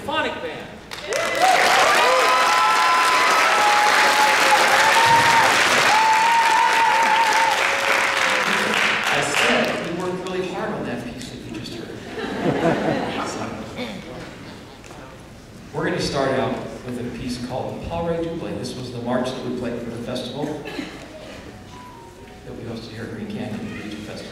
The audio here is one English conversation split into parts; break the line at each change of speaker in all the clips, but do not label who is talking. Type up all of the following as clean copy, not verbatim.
Symphonic Band. I said we worked really hard on that piece that you just heard. So, we're going to start out with a piece called Paul Ray Duplay. This was the march that we played for the festival that we hosted here at Green Canyon Region Festival.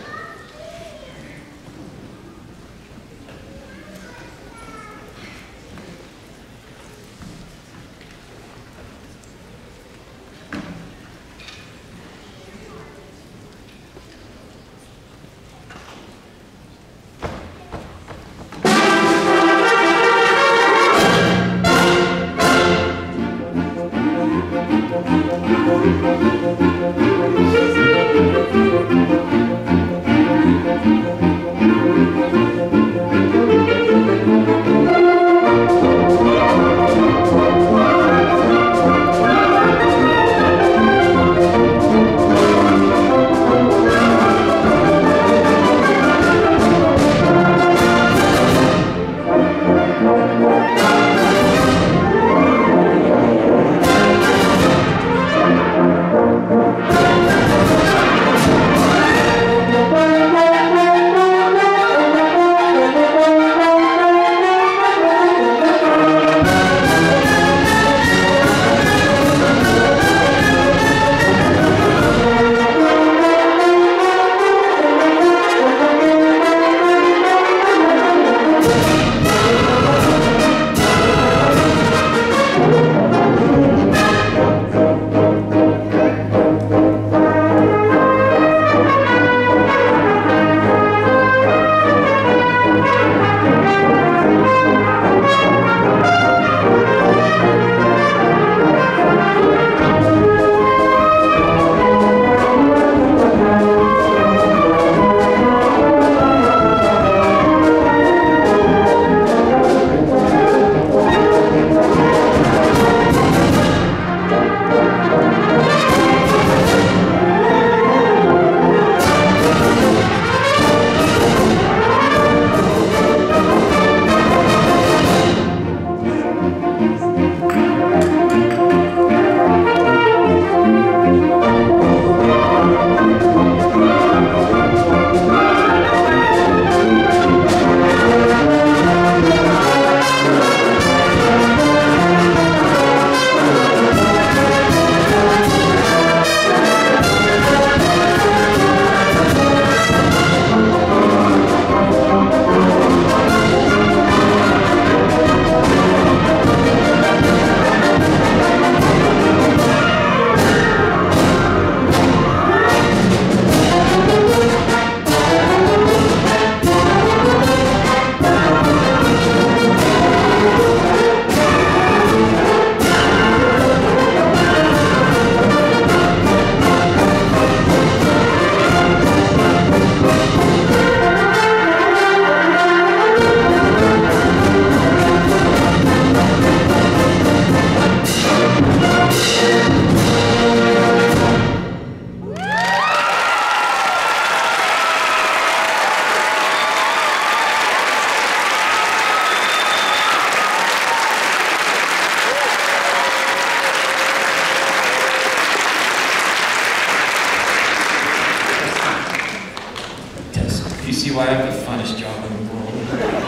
Why I have the funnest job in the world.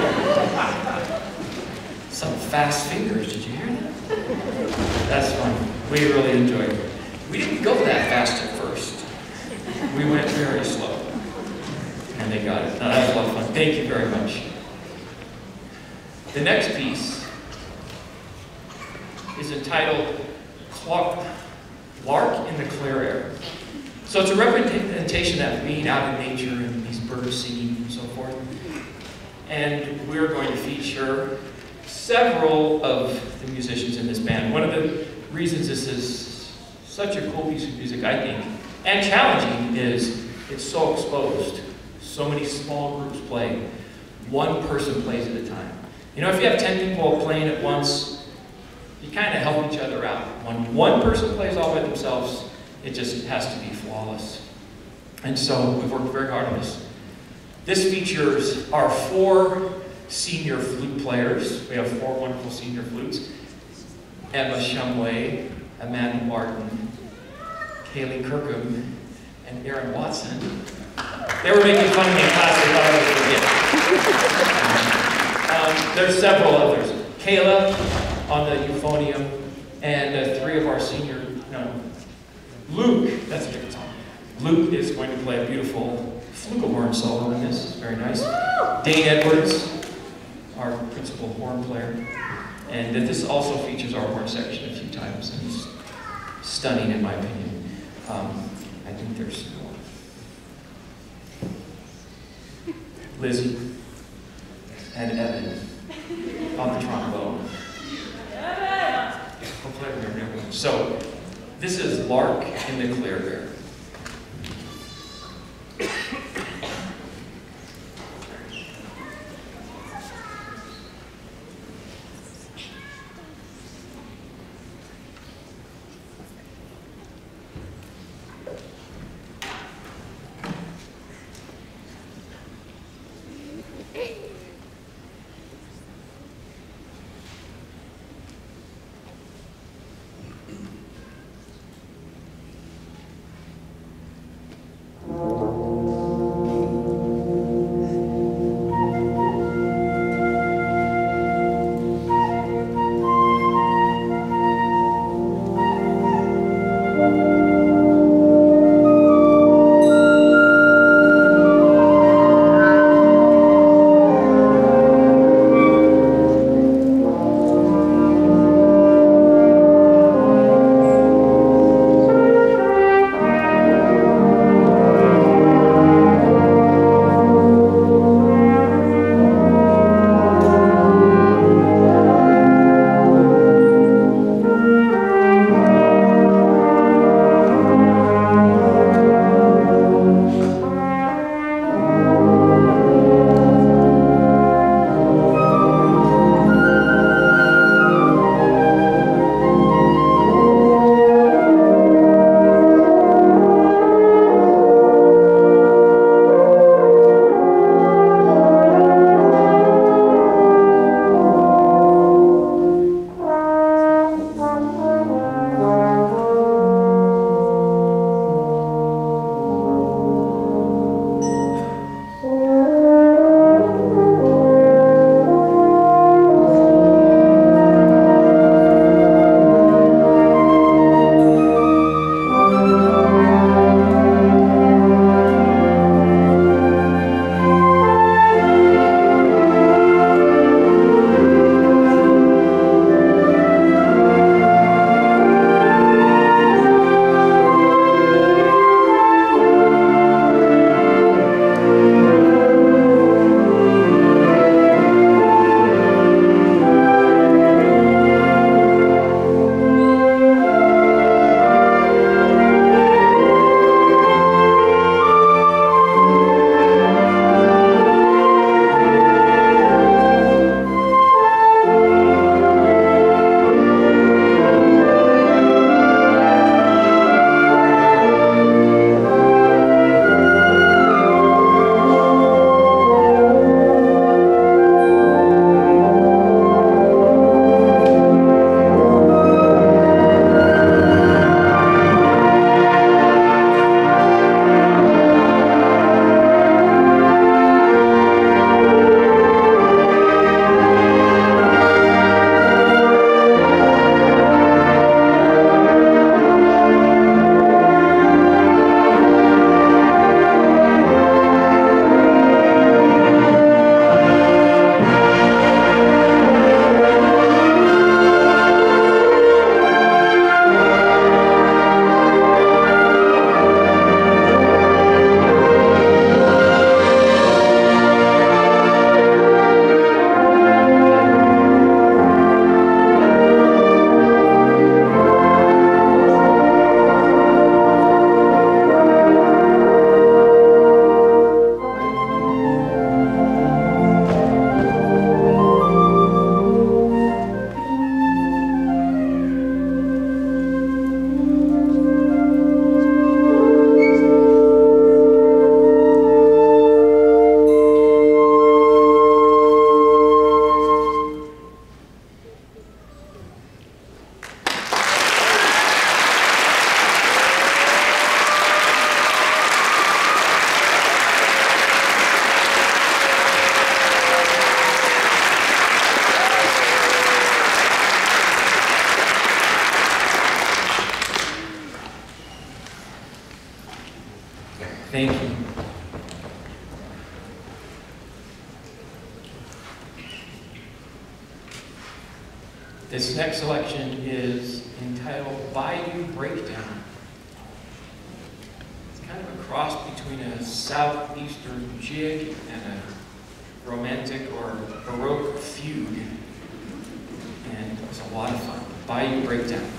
Some fast fingers, did you hear that? That's fun. We really enjoyed it. We didn't go that fast at first. We went very slow. And they got it. No, that was a lot of fun. Thank you very much. The next piece is entitled Lark in the Clear Air. So it's a representation of being out in nature and these birds singing and so forth. And we're going to feature several of the musicians in this band. One of the reasons this is such a cool piece of music, I think, and challenging, is it's so exposed. So many small groups play. One person plays at a time. You know, if you have 10 people playing at once, you kind of help each other out. When one person plays all by themselves, it just has to be flawless. And so we've worked very hard on this. This features our 4 senior flute players. We have 4 wonderful senior flutes. Emma Shumway, Amanda Martin, Kaylee Kirkham, and Aaron Watson. They were making fun of me in class, they thought I would forget. There's several others. Kayla on the euphonium, and 3 of our senior, Luke, that's a different song. Luke is going to play a beautiful flugelhorn solo in this, very nice. Dane Edwards, our principal horn player. And this also features our horn section a few times, and it's stunning in my opinion. I think there's more. Lizzie and Evan on the trombone. Hopefully I remember everyone. So, this is Lark in the Clear Bear. This next selection is entitled Bayou Breakdown. It's kind of a cross between a southeastern jig and a romantic or Baroque fugue. And it was a lot of fun. Bayou Breakdown.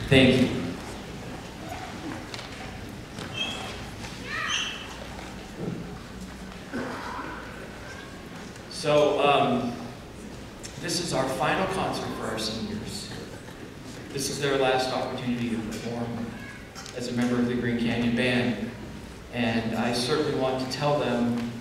Thank you. So, this is our final concert for our seniors. This is their last opportunity to perform as a member of the Green Canyon Band. And I certainly want to tell them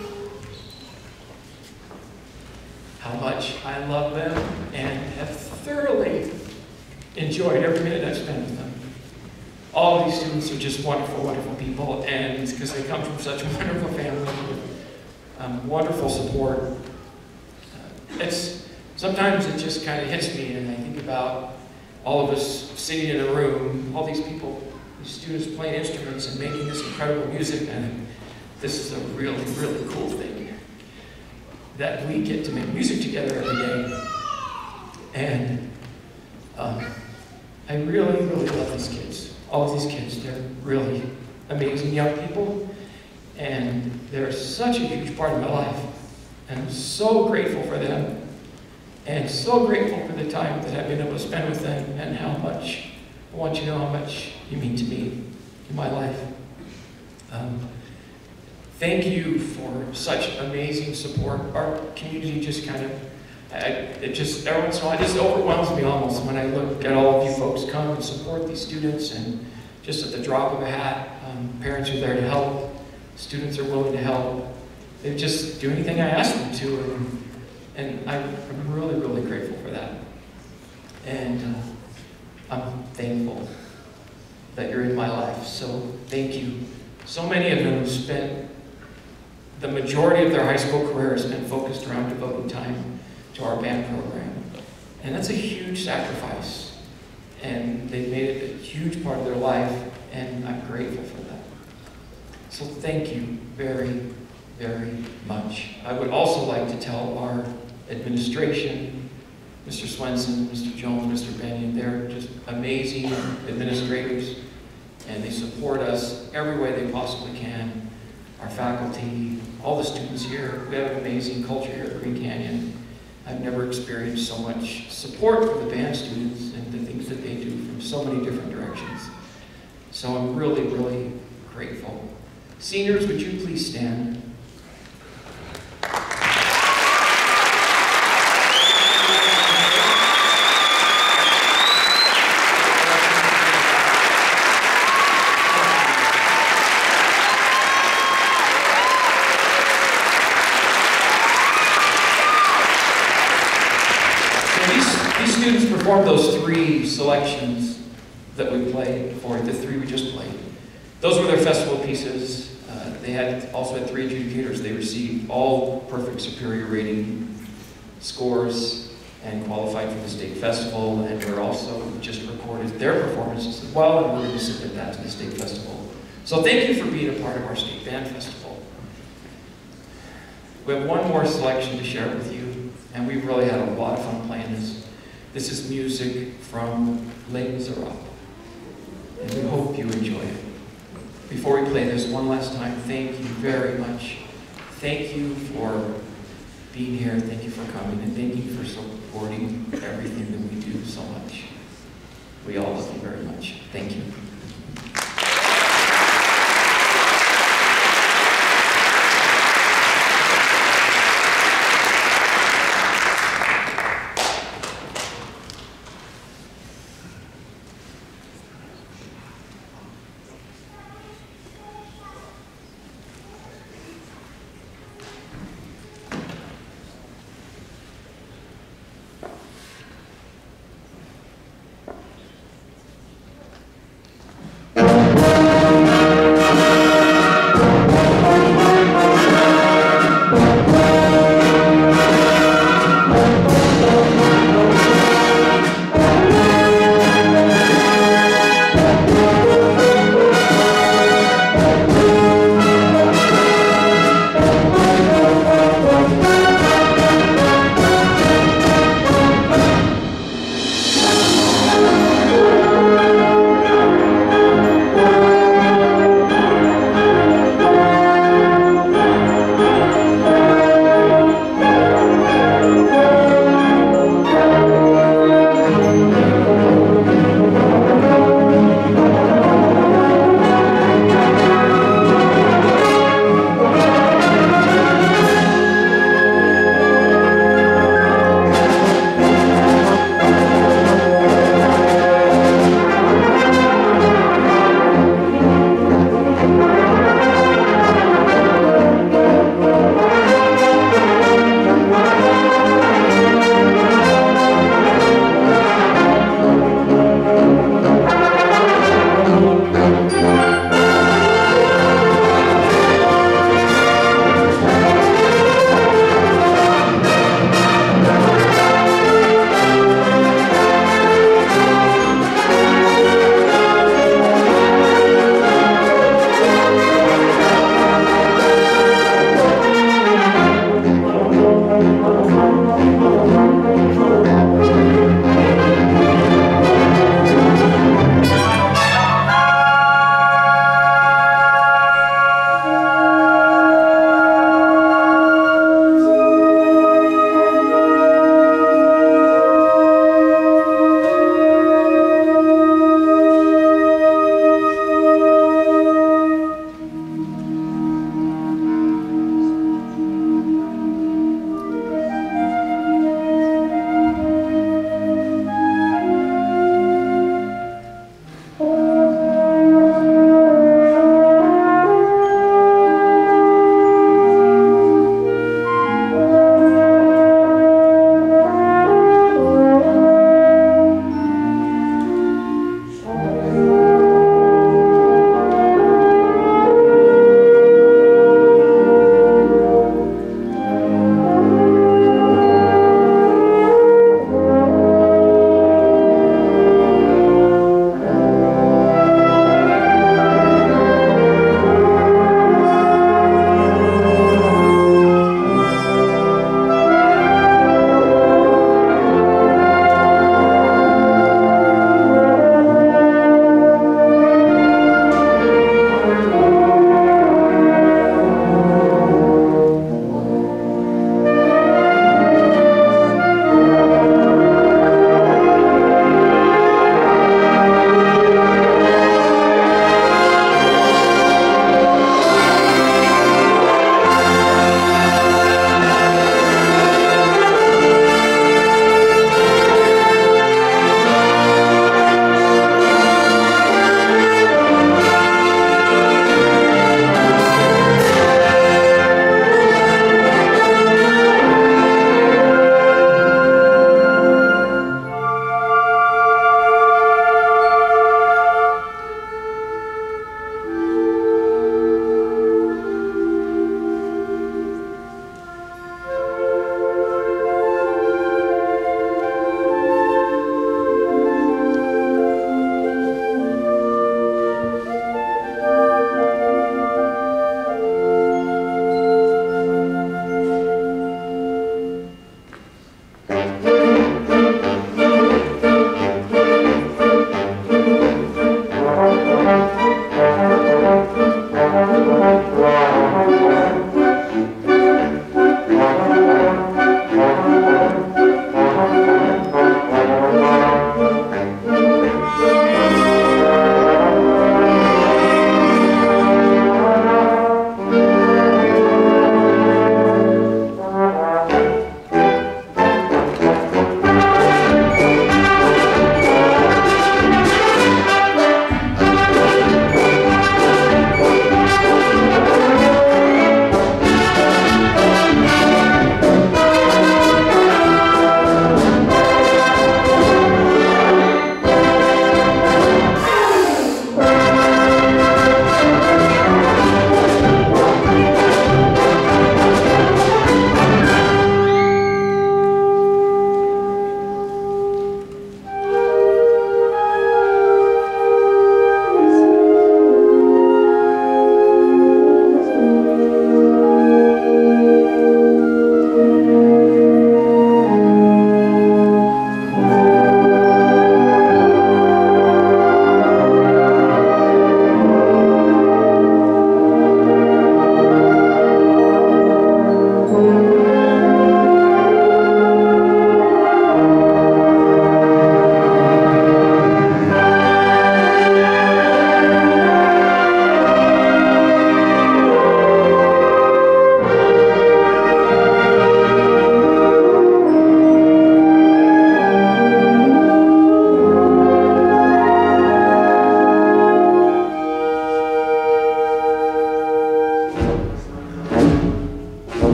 how much I love them and have thoroughly enjoyed every minute I've spent with them. All of these students are just wonderful, wonderful people, and because they come from such a wonderful family with wonderful support. Sometimes it just kind of hits me, and I think about all of us sitting in a room, all these people, these students playing instruments and making this incredible music, and this is a really, really cool thing. That we get to make music together every day. And I really, really love these kids. All of these kids, they're really amazing young people. And they're such a huge part of my life. And I'm so grateful for them. And so grateful for the time that I've been able to spend with them and how much, I want you to know how much you mean to me in my life. Thank you for such amazing support. Our community just kind of, every once in a while, it just overwhelms me almost when I look at all of you folks come and support these students, and just at the drop of a hat, parents are there to help, students are willing to help. They just do anything I ask them to, and I'm really, really grateful for that. And I'm thankful that you're in my life, so thank you. So many of them spent the majority of their high school career has been focused around devoting time to our band program. And that's a huge sacrifice. And they've made it a huge part of their life, and I'm grateful for that. So thank you very, very much. I would also like to tell our administration, Mr. Swenson, Mr. Jones, Mr. Bennion, they're just amazing administrators, and they support us every way they possibly can. Our faculty, all the students here, we have an amazing culture here at Green Canyon. I've never experienced so much support for the band students and the things that they do from so many different directions. So I'm really, really grateful. Seniors, would you please stand? Performed those three selections that we played for, the three we just played. Those were their festival pieces. They also had 3 adjudicators. They received all perfect superior rating scores and qualified for the state festival, and we're also just recorded their performances as well, and we're going to submit that to the state festival. So thank you for being a part of our state band festival. We have one more selection to share with you, and we've really had a lot of fun playing this. This is music from Les Miserables, and we hope you enjoy it. Before we play this one last time, thank you very much. Thank you for being here, thank you for coming, and thank you for supporting everything that we do so much. We all love you very much. Thank you.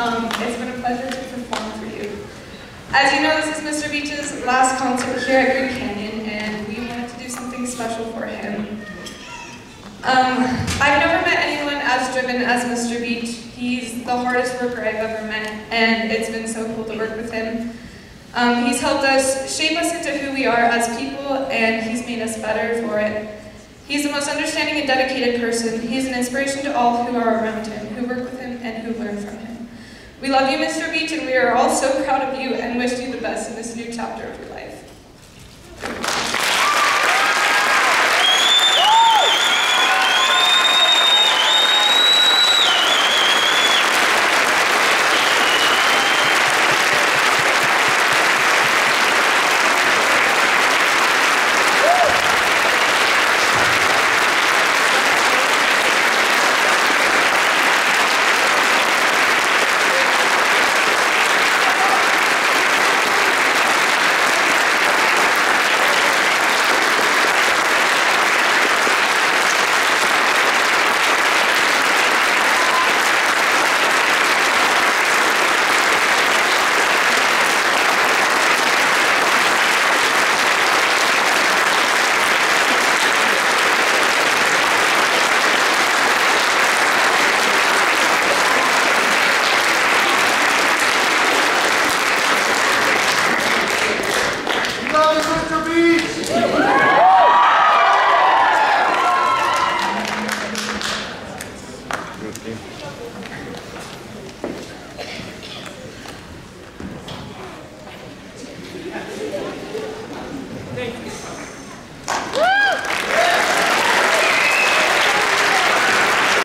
It's been a pleasure to perform for you. As you know, this is Mr. Beach's last concert here at Green Canyon, and we wanted to do something special for him. I've never met anyone as driven as Mr. Beach. He's the hardest worker I've ever met, and it's been so cool to work with him. He's helped us shape us into who we are as people, and he's made us better for it. He's the most understanding and dedicated person. He's an inspiration to all who are around him, who work with him, and who learn from him. We love you, Mr. Beach, and we are all so proud of you and wish you the best in this new chapter of your life.